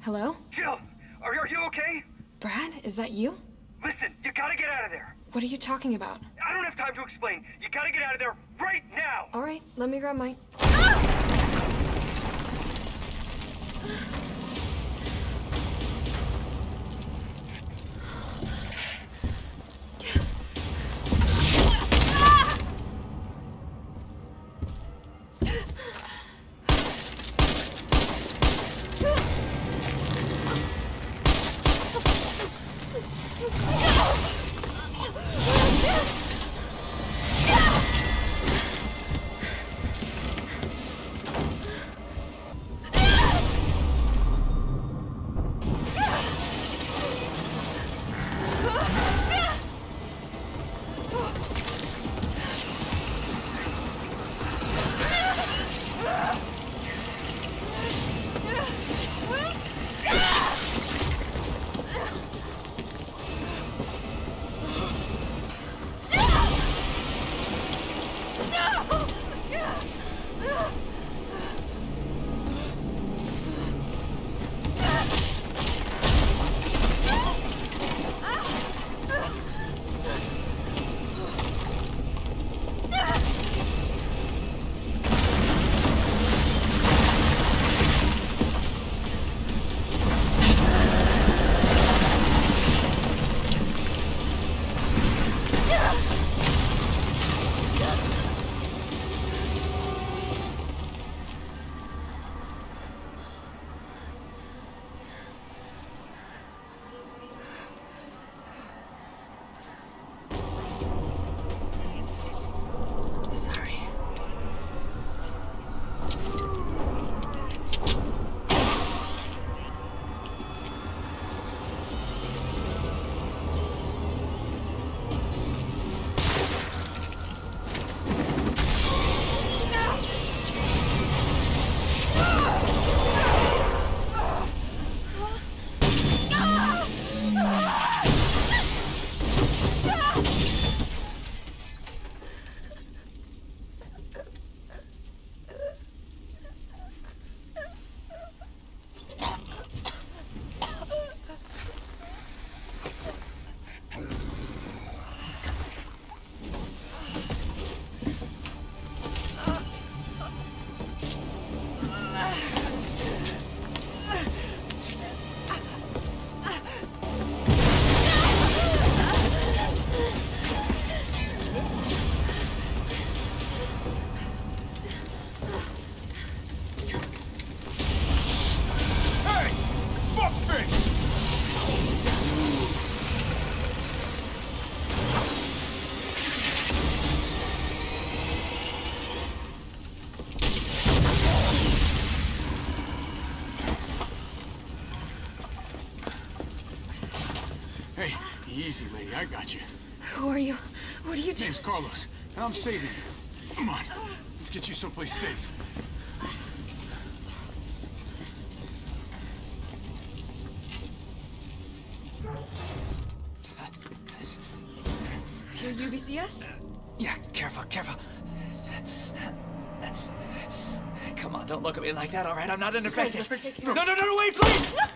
Hello? Jill, are you okay? Brad, is that you? Listen, you gotta get out of there. What are you talking about? I don't have time to explain. You gotta get out of there right now. All right, let me grab my... Easy, lady. I got you. Who are you? What are you doing? Name's Carlos, and I'm saving you. Come on. Let's get you someplace safe. You're UBCS? Yeah, careful, careful. Come on, don't look at me like that, all right? I'm not an infected. No, wait, please! No!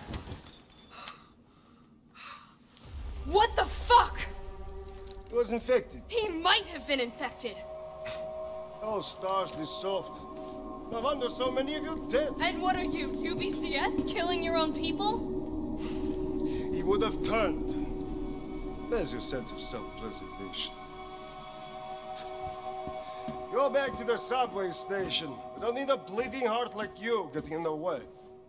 What the fuck? He was infected. He might have been infected. Oh, stars, this soft. No wonder so many of you dead. And what are you, UBCS? Killing your own people? He would have turned. There's your sense of self-preservation. Go back to the subway station. We don't need a bleeding heart like you getting in the way.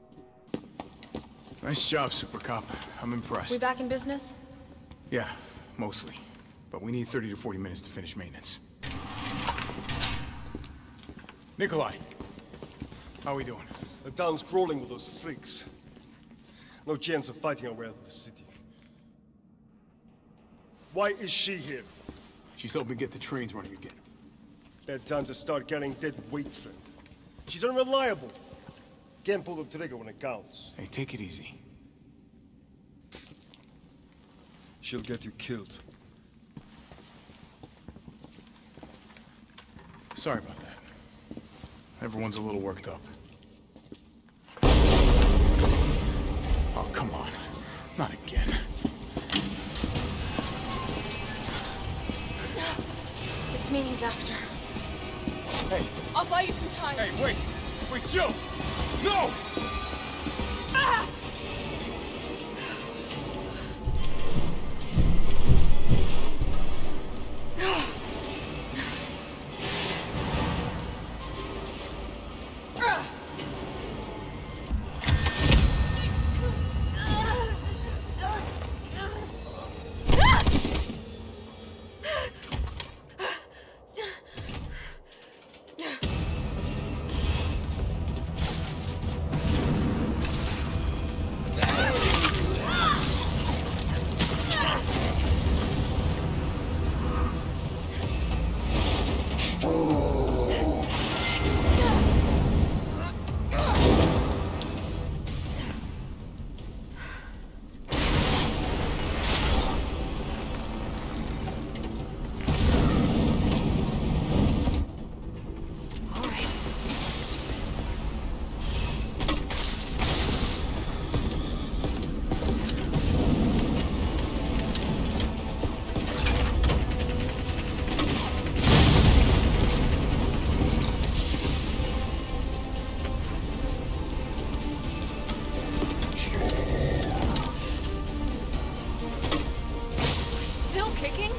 Nice job, Super Cop. I'm impressed. We back in business? Yeah, mostly. But we need 30 to 40 minutes to finish maintenance. Nikolai, how are we doing? The town's crawling with those freaks. No chance of fighting our way out of the city. Why is she here? She's helping get the trains running again. Bad time to start carrying dead weight, friend. She's unreliable. Can't pull the trigger when it counts. Hey, take it easy. She'll get you killed. Sorry about that. Everyone's a little worked up. Not again. It's me he's after. Hey, I'll buy you some time. hey, wait! Wait, Jill! No! Ah! Still kicking?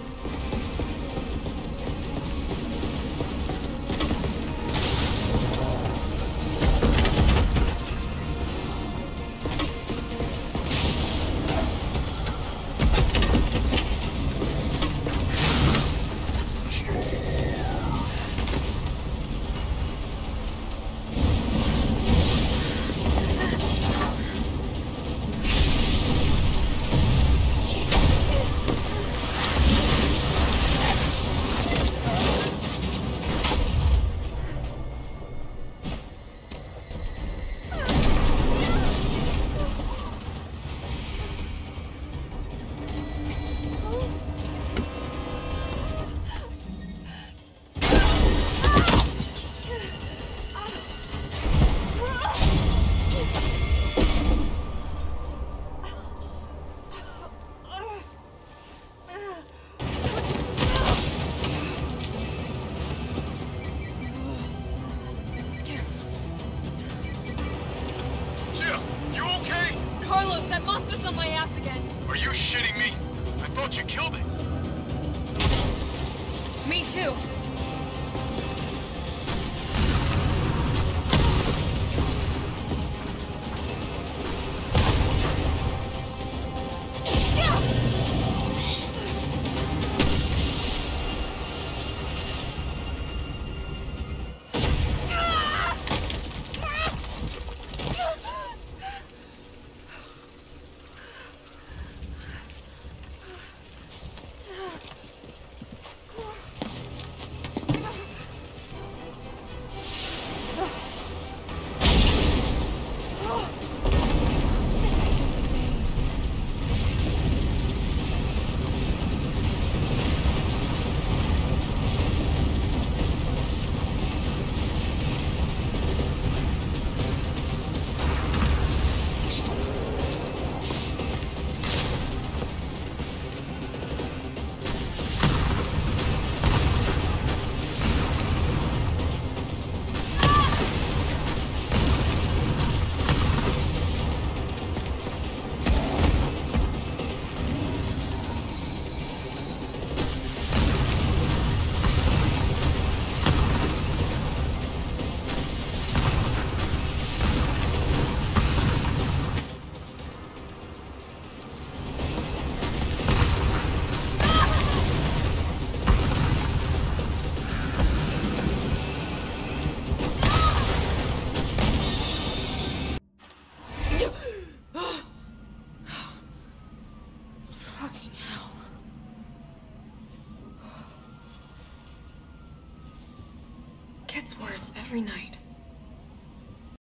Carlos, that monster's on my ass again. Are you shitting me? I thought you killed it. Me too. Fucking hell. Gets worse every night.